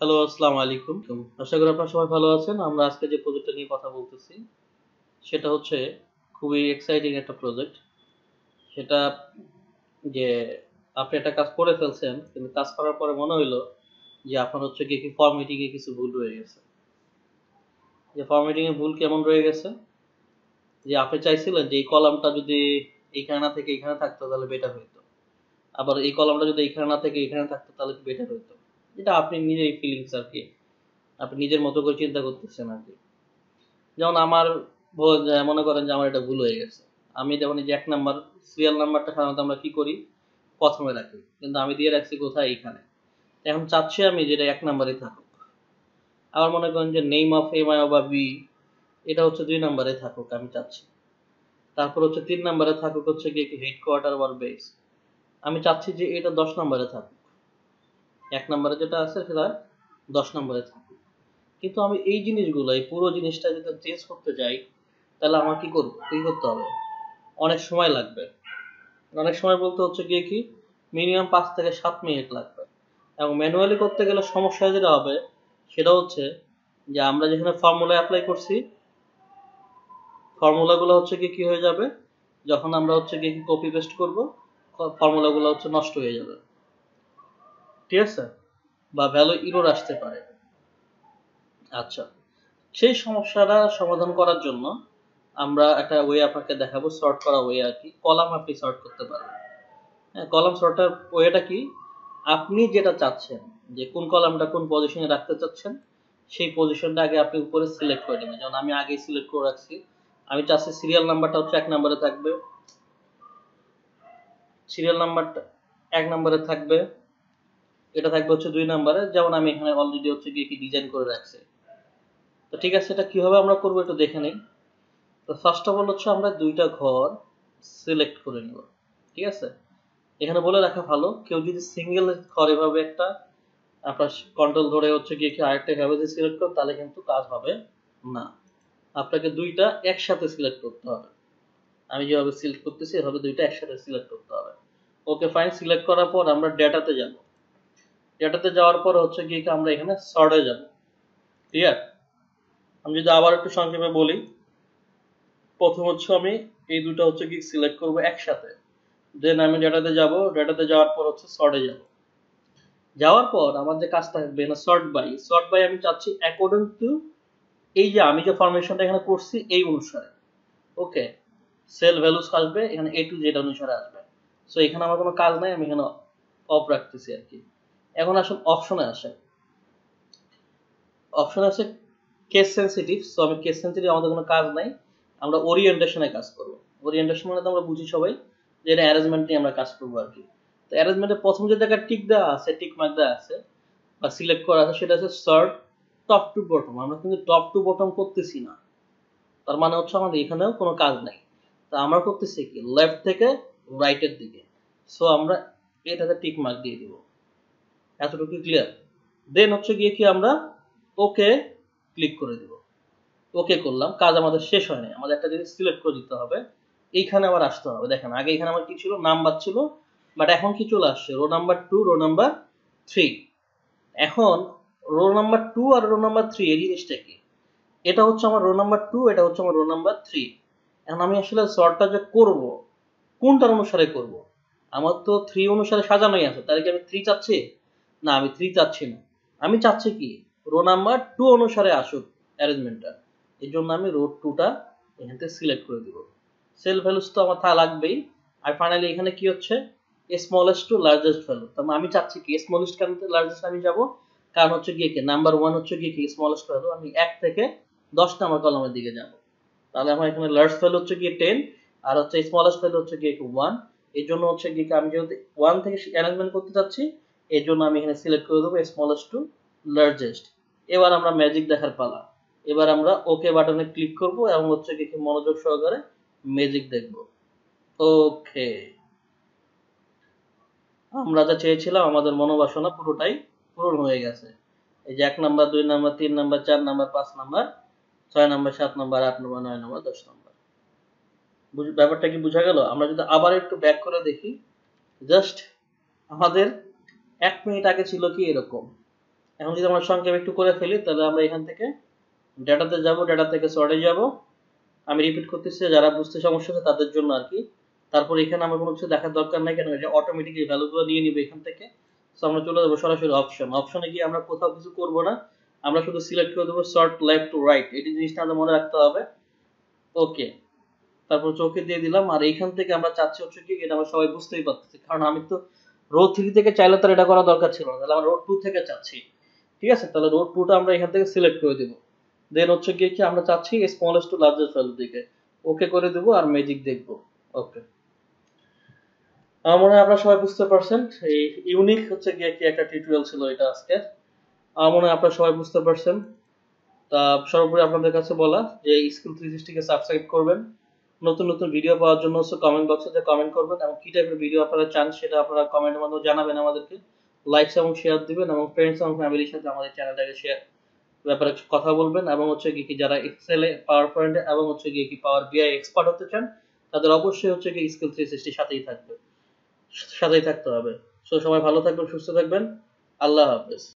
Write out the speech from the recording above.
Hello, আসসালামু আলাইকুম। আশা করি আপনারা সবাই ভালো আছেন। আমরা আজকে যে প্রজেক্টটা নিয়ে কথা বলতেছি, সেটা হচ্ছে খুবই এক্সাইটিং একটা প্রজেক্ট। সেটা যে আপনি একটা কাজ করে ফেলছেন, কিন্তু কাজ করার পরে মনে হইলো যে আপনার হচ্ছে গিয়ে কি ফরম্যাটিং এ কিছু ভুল রয়ে গেছে। যে ফরম্যাটিং এ ভুল কেমন রয়ে গেছে? যে আপনি চাইছিলেন যে এই কলামটা যদি এইখানে না থেকে এইখানে থাকতো তাহলে বেটার হইতো। আবার এই কলামটা যদি এইখানে না থেকে এইখানে থাকতো তাহলে বেটার হইতো। এটা আপনি নিজেই ফিলিংস আরকি। আপনি নিজের মতো করে চিন্তা করতেছেন আরকি। যেমন আমার মনে করেন যে আমার এটা ভুল হয়ে গেছে। আমি যেমন এই যে ১ নাম্বার সিরিয়াল নাম্বারটা সাধারণত আমরা কি করি? ১ম এ রাখি। কিন্তু আমি দিয়ে রাখছি কোথায়? এইখানে। এখন চাচ্ছি আমি যে এটা ১ নাম্বারেই থাকুক। আবার মনে করেন যে নেম অফ এম বা বি এটা হচ্ছে ২ নাম্বারে থাকুক আমি চাচ্ছি। তারপর হচ্ছে ৩ নাম্বারে থাকুক হচ্ছে গিয়ে কি হেডকোয়ার্টার বা বেস। আমি চাচ্ছি যে এটা ১০ নাম্বারে থাকুক। ১ নাম্বারে যেটা আছে সেটা ১০ নাম্বারে থাকুক। কিন্তু আমি এই জিনিসগুলো এই পুরো জিনিসটা যদি চেঞ্জ করতে যাই তাহলে আমার কি করতে হবে? অনেক সময় লাগবে। অনেক সময় বলতে হচ্ছে গিয়ে কি মিনিমাম ৫ থেকে ৭ মিনিট লাগবে। এবং ম্যানুয়ালি করতে গেলে সমস্যা যেটা হবে সেটা হচ্ছে যে আমরা যেখানে ফর্মুলা এপ্লাই করছি, ফর্মুলাগুলো হচ্ছে গিয়ে কি হয়ে যাবে? যখন আমরা হচ্ছে গিয়ে কপি পেস্ট করব, ফর্মুলাগুলো হচ্ছে নষ্ট হয়ে যাবে। ঠিক আছে? বা ভ্যালু এরর আসতে পারে। আচ্ছা। সেই সমস্যাটা সমাধান করার জন্য আমরা একটা ওয়ে আপনাকে দেখাবো, সর্ট করা ওয়ে আরকি। কলাম আপনি সর্ট করতে পারবেন। হ্যাঁ, কলাম সর্টার ওয়েটা কি? আপনি যেটা চাচ্ছেন যে কোন কলামটা কোন পজিশনে রাখতে চাচ্ছেন, সেই পজিশনটা আগে আপনি উপরে সিলেক্ট করে নেবেন। যেমন আমি আগেই সিলেক্ট করে রাখছি। আমি চাচ্ছি সিরিয়াল নাম্বারটা হচ্ছে ১ নাম্বারে থাকবে। সিরিয়াল নাম্বারটা ১ নাম্বারে থাকবে। এটা থাকবে হচ্ছে ২ নাম্বারে। যেমন আমি এখানে অলরেডি হচ্ছে গিয়ে কি ডিজাইন করে রাখছি। তো ঠিক আছে, এটা কিভাবে আমরা করব একটু দেখে নেই। তো ফার্স্ট অফ অল হচ্ছে আমরা ২ টা ঘর সিলেক্ট করে নিব। ঠিক আছে? এখানে বলে রাখা ভালো, কেউ যদি সিঙ্গেল ঘর এভাবে একটা আপনার কন্ট্রোল ধরে হচ্ছে গিয়ে কি আরেকটা এভাবে যদি সিলেক্ট করেন তাহলে কিন্তু কাজ হবে না। আপনাকে ২ টা একসাথে সিলেক্ট করতে হবে। আমি যেভাবে সিলেক্ট করতেছি এভাবে ২ টা একসাথে সিলেক্ট করতে হবে। ওকে ফাইন, সিলেক্ট করার পর আমরা ডেটাতে যাব। ডেটাতে যাওয়ার পর হচ্ছে গিয়ে কি আমরা এখানে সর্টে যাব। ক্লিয়ার? আমি যদি আবার একটু সংক্ষেপে বলি, প্রথম হচ্ছে আমি এই দুটো হচ্ছে কি সিলেক্ট করব একসাথে। দেন আমি ডেটাতে যাব, ডেটাতে যাওয়ার পর হচ্ছে সর্টে যাব। যাওয়ার পর আমার যে কাজটা থাকবে না সর্ট বাই আমি চাচ্ছি অ্যাকর্ডিং টু এই যে আমি যে ফরমেশনটা এখানে করছি এই অনুসারে। ওকে, সেল ভ্যালুস আসবে এখানে এ টু জেড অনুসারে আসবে। সো এখানে আমার কোনো কাজ নাই, আমি এখানে অফ রাখতেছি আর কি। এখন আসুন অপশনে আসে। অপশন আছে কেস সেনসিটিভ। সো আমি কেস সেনসিটিভ, আমাদের কোনো কাজ নাই। আমরা ওরিয়েন্টেশনে কাজ করব। ওরিয়েন্টেশন মানে তো আমরা বুঝি সবাই যে এটা অ্যারেঞ্জমেন্ট নিয়ে আমরা কাজ করব আর কি। তো অ্যারেঞ্জমেন্টের প্রথম যে জায়গায় টিক দেওয়া আছে, টিক মার্ক দেওয়া আছে বা সিলেক্ট করা আছে সেটা হচ্ছে সর্ট টপ টু বটম। আমরা কিন্তু টপ টু বটম করতেছি না, তার মানে হচ্ছে আমাদের এখানেও কোনো কাজ নাই। তা আমরা করতেছি কি লেফট থেকে রাইটের দিকে। সো আমরা এটাতে টিক মার্ক দিয়ে দিব। এতটুকু ক্লিয়ার? দেন হচ্ছে গিয়ে কি আমরা ওকে ক্লিক করে দিব। ওকে করলাম, কাজ আমাদের শেষ হয় নাই। আমাদের একটা জিনিস সিলেক্ট করে দিতে হবে, এইখানে আবার আসতে হবে। দেখেন আগে এখানে আমার কি ছিল, নাম্বার ছিল, বাট এখন কি চলে আসছে রো নাম্বার 2, রো নাম্বার 3। এখন রো নাম্বার 2 আর রো নাম্বার 3 এই জিনিসটা কি? এটা হচ্ছে আমার রো নাম্বার 2, এটা হচ্ছে আমার রো নাম্বার 3। এখন আমি আসলে সর্টটা যে করব কোনটার অনুসারে করব? আমার তো 3 অনুসারে সাজানোই আছে, তাহলে কি আমি 3 চাচ্ছি? না, আমি 3 চাচ্ছি না। আমি চাচ্ছি কি রো নাম্বার 2 অনুসারে আসুক অ্যারেঞ্জমেন্টটা। এর জন্য আমি রো 2টা এখান থেকে সিলেক্ট করে দিব। সেল ভ্যালুস তো আমার তা লাগবেই। আর ফাইনালি এখানে কি হচ্ছে স্মলেস্ট টু লার্জেস্ট ভ্যালু। তার আমি চাচ্ছি কি স্মলেস্ট কেন লার্জেস্ট আমি যাব, কারণ হচ্ছে গিয়ে কি নাম্বার 1 হচ্ছে গিয়ে কি স্মলেস্ট ভ্যালু। আমি 1 থেকে 10 নাম্বার কলামের দিকে যাব। তাহলে আমার এখানে লার্জ ভ্যালু হচ্ছে গিয়ে 10 আর হচ্ছে স্মলেস্ট ভ্যালু হচ্ছে গিয়ে 1। এর জন্য হচ্ছে গিয়ে আমি যদি 1 থেকে অ্যারেঞ্জমেন্ট করতে চাচ্ছি, এর জন্য আমি এখানে সিলেক্ট করে দেবো স্মলেস্ট টু লার্জেস্ট। এবার আমরা ম্যাজিক দেখার পালা। এবার আমরা ওকে বাটনে ক্লিক করব এবং হচ্ছে কি মনোযোগ সহকারে ম্যাজিক দেখব। ওকে, আমরা যা চেয়েছিলাম আমাদের মনোবাসনা পুরোটাই পূরণ হয়ে গেছে। এই যে 1 number 2 number 3 number 4 number 5 number 6 number 7 number 8 number 9 number 10 number. ব্যাপারটা কি বোঝা গেল? আমরা যদি আবার একটু ব্যাক করে দেখি, জাস্ট আমাদের 1 মিনিট আগে ছিল কি এরকম, এখন যদি আমরা সংক্ষেপ একটু করে ফেলি, তাহলে আমরা এখান থেকে ডেটাতে যাব, ডেটা থেকে সর্টে যাব। আমি রিপিট করতেছি, যারা বুঝতে সমস্যা হচ্ছে তাদের জন্য আর কি। তারপর এখানে আমার কোনো কিছু দেখার দরকার নাই, কেন এটা অটোমেটিকলি ভ্যালুগুলো নিয়ে নিবে এখান থেকে। সো আমরা চলে যাবো সরাসরি অপশনে গিয়ে আমরা কোথাও কিছু করব না, আমরা শুধু সিলেক্ট করে দেবো সর্ট লেফট টু রাইট। এই জিনিসটা আমাদের মনে রাখতে হবে। ওকে, তারপর চোখে দিয়ে দিলাম। আর এইখান থেকে আমরা চাচ্ছি হচ্ছে কি, এটা আমরা সবাই বুঝতেই পারতেছি, কারণ আমি তো রো 3 থেকে চাইলে তার এটা করা দরকার ছিল না, তাহলে আমরা রো 2 থেকে চাচ্ছি। ঠিক আছে, তাহলে রো 2টা আমরা এখান থেকে সিলেক্ট করে দেব। দেন হচ্ছে গিয়ে কি আমরা চাচ্ছি স্মলেস্ট টু লার্জেস্ট ভ্যালু দিকে, ওকে করে দেব আর ম্যাজিক দেখব। ওকে, আমার মনে হয় আপনারা সবাই বুঝতে পারছেন। এই ইউনিক হচ্ছে গিয়ে কি একটা টিউটোরিয়াল ছিল এটা আজকে। আমার মনে হয় আপনারা সবাই বুঝতে পারছেন। তা সর্বোপরি আপনাদের কাছে বলা যে স্কিল 360 কে সাবস্ক্রাইব করবেন। নতুন নতুন ভিডিও পাওয়ার জন্য কমেন্ট বক্সে কমেন্ট করবেন, এবং কি টাইপের ভিডিও আপনারা চান সেটা আপনারা কমেন্টের মাধ্যমে জানাবেন আমাদেরকে। লাইকস এবং শেয়ার দিবেন, এবং ফ্রেন্ডস এবং ফ্যামিলির সাথে আমাদের চ্যানেলটাকে শেয়ার ব্যাপারে কথা বলবেন। এবং হচ্ছে কি যারা এক্সেলে, পাওয়ার পয়েন্টে এবং হচ্ছে গিয়ে কি পাওয়ার বিআই এক্সপার্ট হতে চান, তাদের অবশ্যই হচ্ছে কি স্কিল 360 সাথেই থাকতে হবে। সো সবাই ভালো থাকবেন, সুস্থ থাকবেন। আল্লাহ হাফেজ।